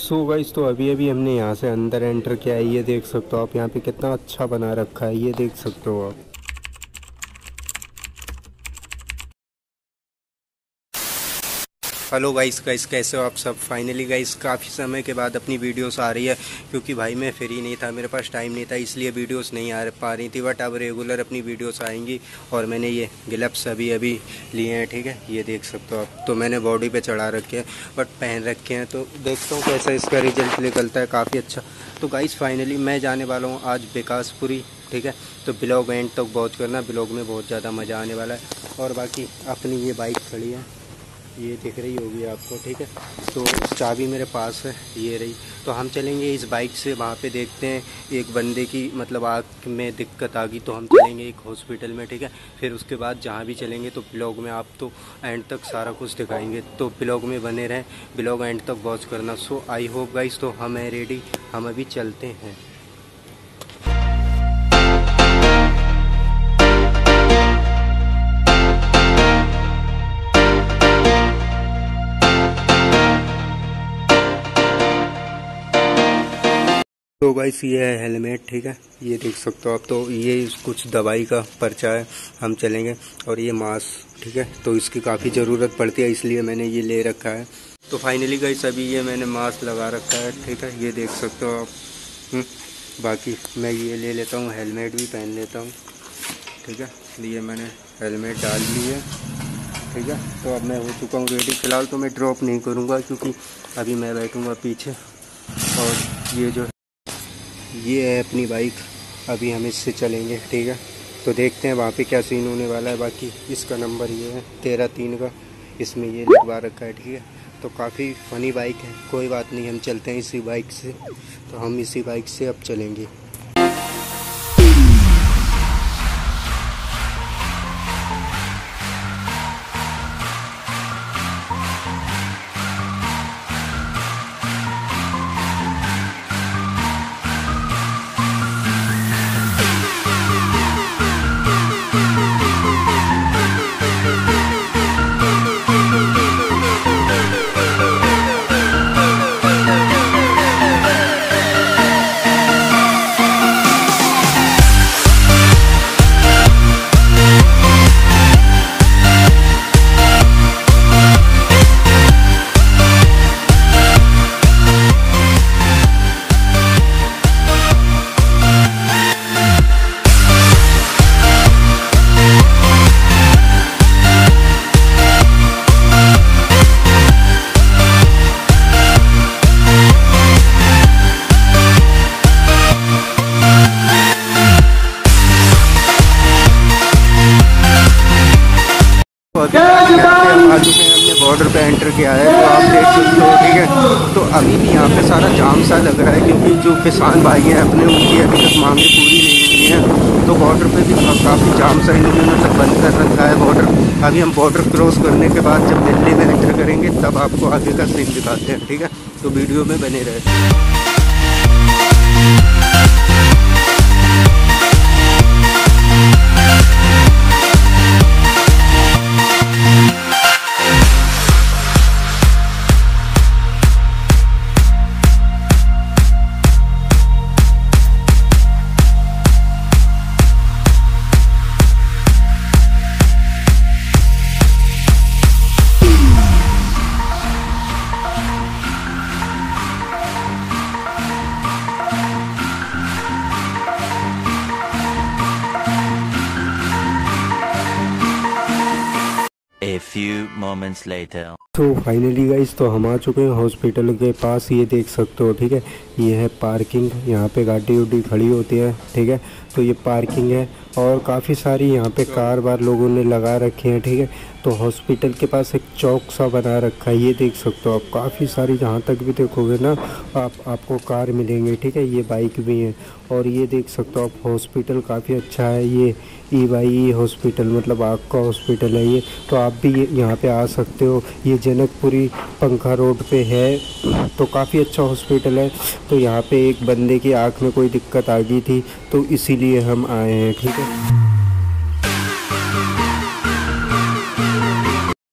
So guys, तो अभी अभी हमने यहाँ से अंदर एंटर किया है। ये देख सकते हो आप, यहाँ पे कितना अच्छा बना रखा है, ये देख सकते हो आप। हेलो गाइस, कैसे हो आप सब। फाइनली गाइस काफ़ी समय के बाद अपनी वीडियोस आ रही है, क्योंकि भाई मैं फ्री नहीं था, मेरे पास टाइम नहीं था, इसलिए वीडियोस नहीं आ पा रही थी। बट अब रेगुलर अपनी वीडियोस आएंगी। और मैंने ये ग्लव्स अभी अभी लिए हैं, ठीक है, ये देख सकते हो आप। तो मैंने बॉडी पे चढ़ा रखे हैं, बट पहन रखे हैं, तो देखता हूँ कैसा इसका रिजल्ट निकलता है। काफ़ी अच्छा। तो गाइस फाइनली मैं जाने वाला हूँ आज विकासपुरी, ठीक है। तो ब्लॉग एंड तक वॉच करना, ब्लॉग में बहुत ज़्यादा मज़ा आने वाला है। और बाकी अपनी ये बाइक खड़ी है, ये दिख रही होगी आपको, ठीक है। तो चाबी मेरे पास है, ये रही। तो हम चलेंगे इस बाइक से वहाँ पे, देखते हैं। एक बंदे की मतलब आँख में दिक्कत आ गई, तो हम चलेंगे एक हॉस्पिटल में, ठीक है। फिर उसके बाद जहाँ भी चलेंगे तो ब्लॉग में आप तो एंड तक सारा कुछ दिखाएंगे, तो ब्लॉग में बने रहें, ब्लॉग एंड तक वॉच करना। सो आई होप गाइस, तो हम हैं रेडी, हम अभी चलते हैं। तो गाइस ये है हेलमेट, ठीक है, ये देख सकते हो आप। तो ये कुछ दवाई का पर्चा है, हम चलेंगे। और ये मास्क, ठीक है, तो इसकी काफ़ी ज़रूरत पड़ती है, इसलिए मैंने ये ले रखा है। तो फाइनली गाइस अभी ये मैंने मास्क लगा रखा है, ठीक है, ये देख सकते हो आप। बाकी मैं ये ले लेता हूँ, हेलमेट भी पहन लेता हूँ, ठीक है। ये मैंने हेलमेट डाल ली है, ठीक है। तो अब मैं हो चुका हूँ रेडी। फ़िलहाल तो मैं ड्रॉप नहीं करूँगा, क्योंकि अभी मैं बैठूँगा पीछे। और ये है अपनी बाइक, अभी हम इससे चलेंगे, ठीक है। तो देखते हैं वहाँ पे क्या सीन होने वाला है। बाकी इसका नंबर ये है 13-3 का, इसमें ये लिखवा रखा है, ठीक है। तो काफ़ी फ़नी बाइक है, कोई बात नहीं, हम चलते हैं इसी बाइक से। तो हम इसी बाइक से अब चलेंगे। आ चुके हैं, हमने बॉर्डर पे एंटर किया है, तो आप देख सकते हो, ठीक है। तो अभी भी यहाँ पे सारा जाम सा लग रहा है, क्योंकि जो किसान भाई हैं अपने, उनकी अभी तक मांगें पूरी नहीं हुई हैं। तो बॉर्डर पे भी काफ़ी जाम सा इन्होंने मतलब बंद कर रखा है बॉर्डर। अभी हम बॉर्डर क्रॉस करने के बाद जब दिल्ली में एंटर करेंगे, तब आपको आगे का सीन दिखाते हैं, ठीक है। तो वीडियो में बने रहे। A few moments later. तो फाइनली गाइस, तो हम आ चुके हैं हॉस्पिटल के पास, ये देख सकते हो, ठीक है। ये है पार्किंग, यहाँ पे गाड़ी उड़ी खड़ी होती है, ठीक है। तो ये पार्किंग है, और काफ़ी सारी यहाँ पे कार बार लोगों ने लगा रखी हैं, ठीक है। तो हॉस्पिटल के पास एक चौक सा बना रखा है, ये देख सकते हो आप। काफ़ी सारी, जहाँ तक भी देखोगे ना आपको कार मिलेंगे, ठीक है। ये बाइक भी है, और ये देख सकते हो आप, हॉस्पिटल काफ़ी अच्छा है। ये EY हॉस्पिटल, मतलब आँख का हॉस्पिटल है ये। तो आप भी यहाँ पे आ सकते हो। ये जनकपुरी पंखा रोड पे है, तो काफ़ी अच्छा हॉस्पिटल है। तो यहाँ पे एक बंदे की आँख में कोई दिक्कत आ गई थी, तो इसीलिए हम आए हैं, ठीक है।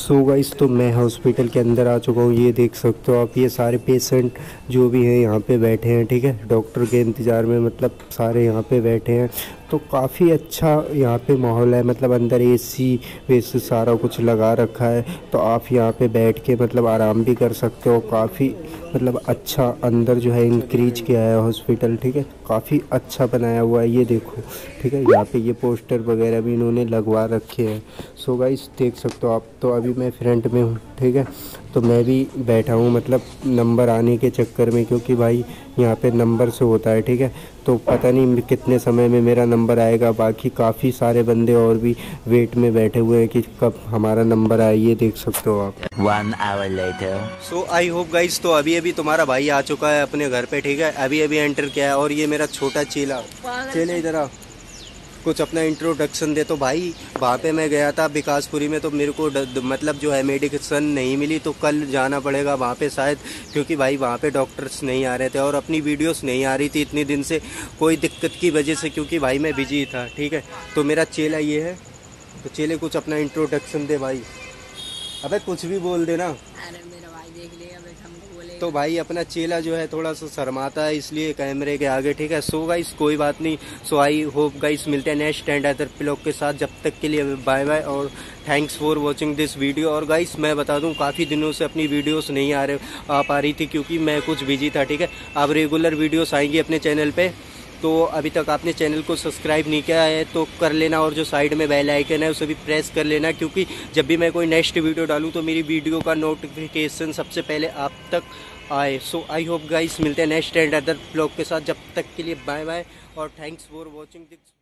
सो गाइस तो मैं हॉस्पिटल के अंदर आ चुका हूँ। ये देख सकते हो आप, ये सारे पेशेंट जो भी हैं यहाँ पे बैठे हैं, ठीक है, डॉक्टर के इंतज़ार में, मतलब सारे यहाँ पे बैठे हैं। तो काफ़ी अच्छा यहाँ पे माहौल है, मतलब अंदर एसी वैसे सारा कुछ लगा रखा है। तो आप यहाँ पे बैठ के मतलब आराम भी कर सकते हो। काफ़ी मतलब अच्छा अंदर जो है इंक्रीज किया है हॉस्पिटल, ठीक है, काफ़ी अच्छा बनाया हुआ है। ये देखो, ठीक है, यहाँ पे ये पोस्टर वगैरह भी इन्होंने लगवा रखे हैं। सो गाइस देख सकते हो आप। तो अभी मैं फ्रंट में हूँ, ठीक है, तो मैं भी बैठा हूँ मतलब नंबर आने के चक्कर में, क्योंकि भाई यहाँ पे नंबर से होता है, ठीक है। तो पता नहीं कितने समय में मेरा नंबर आएगा। बाकी काफ़ी सारे बंदे और भी वेट में बैठे हुए हैं कि कब हमारा नंबर आए। ये देख सकते हो आप। 1 hour later. So I hope guys, तो अभी अभी तुम्हारा भाई आ चुका है अपने घर पे, ठीक है, अभी अभी एंटर किया है। और ये मेरा छोटा चेला, चेले इधर आ, कुछ अपना इंट्रोडक्शन दे। तो भाई वहाँ पे मैं गया था विकासपुरी में, तो मेरे को मतलब जो है मेडिसिन नहीं मिली, तो कल जाना पड़ेगा वहाँ पे शायद, क्योंकि भाई वहाँ पे डॉक्टर्स नहीं आ रहे थे और अपनी वीडियोस नहीं आ रही थी इतने दिन से, कोई दिक्कत की वजह से, क्योंकि भाई मैं बिजी था, ठीक है। तो मेरा चेला ये है, तो चेले कुछ अपना इंट्रोडक्शन दे भाई। अबे कुछ भी बोल देना। अरे मेरा भाई देख लेगा, हमको बोलेगा। तो भाई अपना चेला जो है थोड़ा सा शर्माता है, इसलिए कैमरे के आगे, ठीक है। सो गाइस कोई बात नहीं। सो आई होप गाइस मिलते हैं नेक्स्ट एंड अदर ब्लॉग के साथ। जब तक के लिए बाय बाय और thanks for watching this video. और गाइस मैं बता दूं, काफ़ी दिनों से अपनी वीडियोस नहीं आ पा रही थी, क्योंकि मैं कुछ बिजी था, ठीक है। अब रेगुलर वीडियोस आएंगी अपने चैनल पे। तो अभी तक आपने चैनल को सब्सक्राइब नहीं किया है तो कर लेना, और जो साइड में बेल आइकन है उसे भी प्रेस कर लेना, क्योंकि जब भी मैं कोई नेक्स्ट वीडियो डालूं तो मेरी वीडियो का नोटिफिकेशन सबसे पहले आप तक आए। सो आई होप गाइस मिलते हैं नेक्स्ट एंड अदर ब्लॉग के साथ। जब तक के लिए बाय बाय और थैंक्स फॉर वॉचिंग दिस।